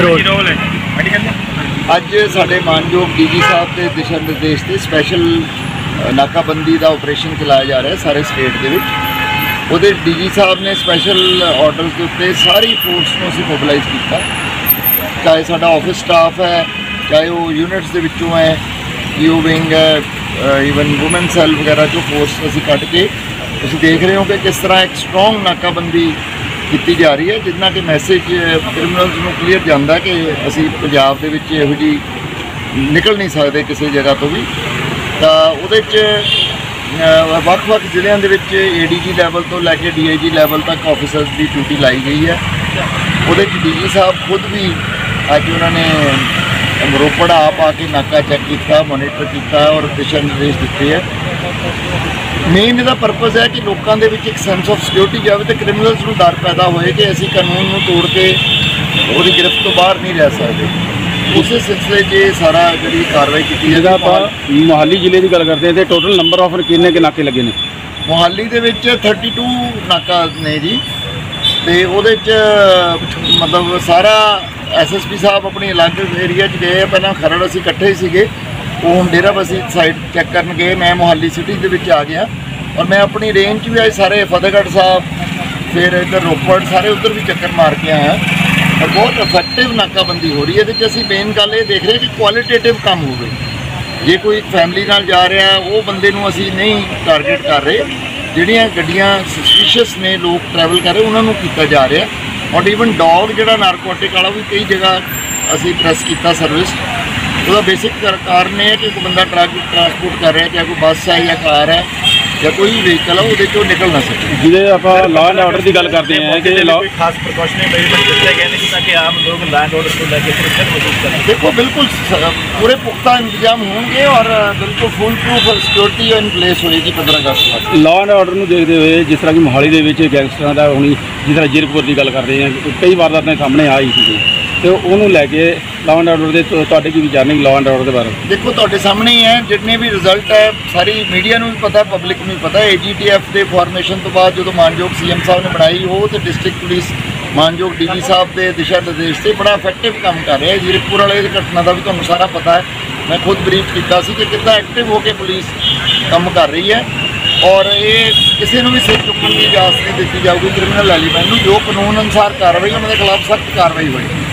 ਅੱਜ ਸਾਡੇ ਮਾਨਯੋਗ ਡੀਜੀ ਸਾਹਿਬ ਦੇ ਦਿਸ਼ਾ ਨਿਰਦੇਸ਼ ਤੇ ਸਪੈਸ਼ਲ ਨਾਕਾਬੰਦੀ ਦਾ ਆਪਰੇਸ਼ਨ ਚਲਾਇਆ ਜਾ ਰਿਹਾ ਸਾਰੇ ਸਟੇਟ ਦੇ ਵਿੱਚ। ਉਹਦੇ ਡੀਜੀ ਸਾਹਿਬ ਨੇ ਸਪੈਸ਼ਲ ਆਰਡਰਸ ਦੇ ਉੱਤੇ ਸਾਰੀ ਫੋਰਸ ਨੂੰ ਅਸੀਂ ਮੋਬਿਲਾਈਜ਼ ਕੀਤਾ, ਚਾਹੇ ਸਾਡਾ ਆਫਿਸ ਸਟਾਫ ਹੈ, ਚਾਹੇ ਉਹ ਯੂਨਿਟਸ ਦੇ ਵਿੱਚੋਂ ਹੈ, ਯੂ ਵਿੰਗ ਹੈ, ਈਵਨ ਵੂਮਨ ਸੈੱਲ ਵਗੈਰਾ ਜੋ ਫੋਰਸ ਅਸੀਂ ਕੱਢ ਕੇ ਤੁਸੀਂ ਦੇਖ ਰਹੇ ਹੋ ਕਿ ਕਿਸ ਤਰ੍ਹਾਂ ਇੱਕ ਸਟਰੋਂਗ ਨਾਕਾਬੰਦੀ ਕੀਤੀ ਜਾ ਰਹੀ ਹੈ, ਜਿੰਨਾ ਕਿ ਮੈਸੇਜ ਕ੍ਰਿਮੀਨਲਸ ਨੂੰ ਕਲੀਅਰ ਜਾਂਦਾ ਕਿ ਅਸੀਂ ਪੰਜਾਬ ਦੇ ਵਿੱਚ ਇਹੋ ਜਿਹੀ ਨਿਕਲ ਨਹੀਂ ਸਕਦੇ ਕਿਸੇ ਜਗ੍ਹਾ ਤੋਂ ਵੀ। ਤਾਂ ਉਹਦੇ 'ਚ ਵੱਖ-ਵੱਖ ਜ਼ਿਲ੍ਹਿਆਂ ਦੇ ਵਿੱਚ ਏਡੀਜੀ ਲੈਵਲ ਤੋਂ ਲੈ ਕੇ ਡੀਆਈਜੀ ਲੈਵਲ ਤੱਕ ਆਫਿਸਰਸ ਦੀ ਡਿਊਟੀ ਲਾਈ ਗਈ ਹੈ। ਉਹਦੇ 'ਚ ਡੀਜੀ ਸਾਹਿਬ ਖੁਦ ਵੀ ਅੱਜ ਉਹਨਾਂ ਨੇ ਰੋਪੜ ਆਪ ਆ ਕੇ ਨਾਕਾ ਚੈੱਕ ਕੀਤਾ, ਮੋਨੀਟਰ ਕੀਤਾ ਔਰ ਦਿਸ਼ਾ ਨਿਰਦੇਸ਼ ਦਿੱਤੇ ਹੈ। ਮੇਨ ਇਹਦਾ ਪਰਪਸ ਹੈ ਕਿ ਲੋਕਾਂ ਦੇ ਵਿੱਚ ਇੱਕ ਸੈਂਸ ਆਫ ਸਿਕਿਉਰਿਟੀ ਜਾਵੇ ਤੇ ਕ੍ਰਿਮੀਨਲਸ ਨੂੰ ਡਰ ਪੈਦਾ ਹੋਏ ਕਿ ਅਸੀਂ ਕਾਨੂੰਨ ਨੂੰ ਤੋੜ ਕੇ ਉਹਦੀ ਗ੍ਰਿਫਤ ਤੋਂ ਬਾਹਰ ਨਹੀਂ ਰਹਿ ਸਕਦੇ। ਉਸੇ ਸਿਲਸਿਲੇ 'ਚ ਸਾਰਾ ਜਿਹੜੀ ਕਾਰਵਾਈ ਕੀਤੀ ਹੈ। ਜਦੋਂ ਆਪਾਂ ਮੋਹਾਲੀ ਜ਼ਿਲ੍ਹੇ ਦੀ ਗੱਲ ਕਰਦੇ ਹਾਂ ਤੇ ਟੋਟਲ ਨੰਬਰ ਆਫ ਕਿੰਨੇ ਕੁ ਨਾਕੇ ਲੱਗੇ ਨੇ? ਮੋਹਾਲੀ ਦੇ ਵਿੱਚ 32 ਨਾਕਾ ਨੇ ਜੀ, ਤੇ ਉਹਦੇ 'ਚ ਮਤਲਬ ਸਾਰਾ ਐਸਐਸਪੀ ਸਾਹਿਬ ਆਪਣੀ ਅਲੱਗ ਏਰੀਆ 'ਚ ਗਏ। ਪਹਿਲਾਂ ਖਰੜ ਅਸੀਂ ਇਕੱਠੇ ਹੀ ਸੀਗੇ, ਉਹ ਹੁਣ ਡੇਰਾਬੱਸੀ ਸਾਈਡ ਚੈੱਕ ਕਰਨ ਗਏ। ਮੈਂ ਮੋਹਾਲੀ ਸਿਟੀ ਦੇ ਵਿੱਚ ਆ ਗਿਆ ਔਰ ਮੈਂ ਆਪਣੀ ਰੇਂਜ 'ਚ ਵੀ ਆਏ, ਸਾਰੇ ਫਤਿਹਗੜ੍ਹ ਸਾਹਿਬ, ਫਿਰ ਇੱਧਰ ਰੋਪੜ, ਸਾਰੇ ਉੱਧਰ ਵੀ ਚੱਕਰ ਮਾਰ ਕੇ ਆਇਆ ਔਰ ਬਹੁਤ ਇਫੈਕਟਿਵ ਨਾਕਾਬੰਦੀ ਹੋ ਰਹੀ ਹੈ। ਇਹਦੇ 'ਚ ਅਸੀਂ ਮੇਨ ਗੱਲ ਇਹ ਦੇਖ ਰਹੇ ਕਿ ਕੁਆਲਿਟੇਟਿਵ ਕੰਮ ਹੋਵੇ। ਜੇ ਕੋਈ ਫੈਮਿਲੀ ਨਾਲ ਜਾ ਰਿਹਾ ਉਹ ਬੰਦੇ ਨੂੰ ਅਸੀਂ ਨਹੀਂ ਟਾਰਗੇਟ ਕਰ ਰਹੇ, ਜਿਹੜੀਆਂ ਗੱਡੀਆਂ ਸਸਪੀਸ਼ੀਅਸ ਨੇ ਲੋਕ ਟਰੈਵਲ ਕਰ ਰਹੇ ਉਹਨਾਂ ਨੂੰ ਕੀਤਾ ਜਾ ਰਿਹਾ। ਔਰ ਈਵਨ ਡੌਗ ਜਿਹੜਾ ਨਾਰਕੋਟਿਕ ਵਾਲਾ ਵੀ ਕਈ ਜਗ੍ਹਾ ਅਸੀਂ ਪ੍ਰੈਸ ਕੀਤਾ ਸਰਵਿਸ। ਉਹਦਾ ਬੇਸਿਕ ਕਾਰਨ ਇਹ ਹੈ ਕਿ ਕੋਈ ਬੰਦਾ ਟਰਾਂਸਪੋਰਟ ਕਰ ਰਿਹਾ, ਚਾਹੇ ਕੋਈ ਬੱਸ ਹੈ ਜਾਂ ਕਾਰ ਹੈ ਜਾਂ ਕੋਈ ਵੀ ਵਹੀਕਲ ਹੈ, ਉਹਦੇ 'ਚੋਂ ਨਿਕਲ ਨਾ ਸਕੇ। ਜਿਹਦੇ ਆਪਾਂ ਲਾਅ ਐਂਡ ਆਰਡਰ ਦੀ ਗੱਲ ਕਰਦੇ ਹਾਂ ਕਿ ਕੋਈ ਖਾਸ ਪ੍ਰੀਕਾਸ਼ਨਰੀ ਮੈਜਰਮੈਂਟ ਦਿੱਤੇ ਗਏ ਨੇ ਤਾਂ ਕਿ ਆਮ ਲੋਕ ਲਾਅ ਐਂਡ ਆਰਡਰ ਨੂੰ ਲੈ ਕੇ ਸੁਰੱਖਿਅਤ ਮਹਿਸੂਸ ਕਰਨ। ਦੇਖੋ ਬਿਲਕੁਲ ਪੂਰੇ ਪੁਖਤਾ ਇੰਤਜ਼ਾਮ ਹੋਣਗੇ ਔਰ ਬਿਲਕੁਲ full proof security in place ਹੋਏਗੀ 15 ਅਗਸਤ ਤੱਕ। ਲਾਅ ਐਂਡ ਆਰਡਰ ਨੂੰ ਦੇਖਦੇ ਹੋਏ ਜਿਸ ਤਰ੍ਹਾਂ ਕਿ ਮੋਹਾਲੀ ਦੇ ਵਿੱਚ ਗੈਂਗਸਟਰਾਂ ਦਾ ਹੁਣੀ ਜਿਸ ਤਰ੍ਹਾਂ ਜੀਰਕਪੁਰ ਦੀ ਗੱਲ ਕਰਦੇ ਹਾਂ, ਕਈ ਵਾਰਦਾਤਾਂ ਸਾਹਮਣੇ ਆਈ ਸੀ ਤੇ ਉਹਨੂੰ ਲੈ ਕੇ ਲਾਅ ਐਂਡ ਆਰਡਰ ਦੇ ਤੁਹਾਡੇ ਕੀ ਵਿਚਾਰ ਨੇ ਲਾਅ ਐਂਡ ਆਰਡਰ ਦੇ ਬਾਰੇ? ਦੇਖੋ ਤੁਹਾਡੇ ਸਾਹਮਣੇ ਹੀ ਹੈ, ਜਿੰਨੇ ਵੀ ਰਿਜ਼ਲਟ ਹੈ ਸਾਰੀ ਮੀਡੀਆ ਨੂੰ ਵੀ ਪਤਾ, ਪਬਲਿਕ ਨੂੰ ਵੀ ਪਤਾ। AGTF ਦੇ ਫਾਰਮੇਸ਼ਨ ਤੋਂ ਬਾਅਦ ਜਦੋਂ ਮਾਨਯੋਗ CM ਸਾਹਿਬ ਨੇ ਬਣਾਈ, ਉਹ ਤੇ ਡਿਸਟ੍ਰਿਕਟ ਪੁਲਿਸ ਮਾਨਯੋਗ DG ਸਾਹਿਬ ਦੇ ਦਿਸ਼ਾ ਨਿਰਦੇਸ਼ ਤੇ ਬੜਾ ਇਫੈਕਟਿਵ ਕੰਮ ਕਰ ਰਿਹਾ ਹੈ। ਜੀਰਕਪੁਰ ਵਾਲੇ ਦੀ ਘਟਨਾ ਦਾ ਵੀ ਤੁਹਾਨੂੰ ਸਾਰਾ ਪਤਾ ਹੈ, ਮੈਂ ਖੁਦ ਬਰੀਫ ਕੀਤਾ ਸੀ ਕਿ ਕਿੱਦਾਂ ਐਕਟਿਵ ਹੋ ਕੇ ਪੁਲਿਸ ਕੰਮ ਕਰ ਰਹੀ ਹੈ ਔਰ ਇਹ ਕਿਸੇ ਨੂੰ ਵੀ ਸਿਰ ਚੁੱਕਣ ਦੀ ਇਜਾਜ਼ਤ ਨਹੀਂ ਦਿੱਤੀ ਜਾਊਗੀ। ਕ੍ਰਿਮੀਨਲ ਐਲੀਮੈਂਟ ਨੂੰ ਜੋ ਕਾਨੂੰਨ ਅਨੁਸਾਰ ਕਾਰਵਾਈ ਉਹਨਾਂ ਦੇ ਖਿਲਾਫ ਸਖਤ ਕਾਰਵਾਈ ਹੋਏਗੀ।